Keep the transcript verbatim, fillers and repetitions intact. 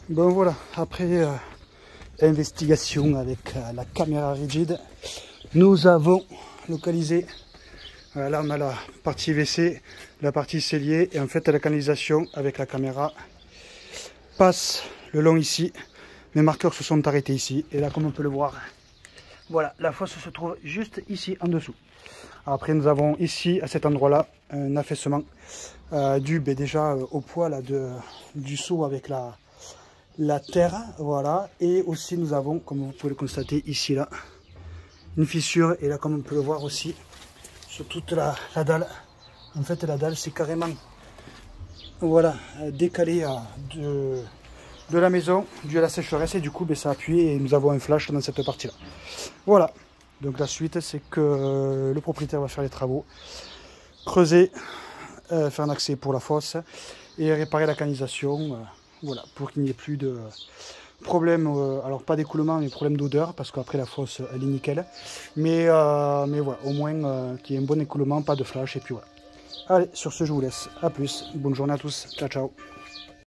Bon voilà, après euh, investigation avec euh, la caméra rigide, nous avons localisé, euh, là on a la partie W C, la partie cellier, et en fait la canalisation avec la caméra passe le long ici. Mes marqueurs se sont arrêtés ici, et là comme on peut le voir, voilà, la fosse se trouve juste ici en dessous. Après nous avons ici, à cet endroit-là, un affaissement euh, dû ben, déjà euh, au poids là, de, du seau avec la... la terre, voilà, et aussi nous avons, comme vous pouvez le constater ici là, une fissure, et là comme on peut le voir aussi sur toute la, la dalle, en fait la dalle c'est carrément, voilà, décalée de, de la maison dû à la sécheresse, et du coup ben, ça a appuyé et nous avons un flash dans cette partie là. Voilà, donc la suite c'est que le propriétaire va faire les travaux, creuser, euh, faire un accès pour la fosse et réparer la canalisation, euh, voilà, pour qu'il n'y ait plus de problème, euh, alors pas d'écoulement mais problème d'odeur, parce qu'après la fosse elle est nickel, mais, euh, mais voilà, au moins euh, qu'il y ait un bon écoulement, pas de flash, et puis voilà. Allez, sur ce je vous laisse, à plus, bonne journée à tous, ciao ciao.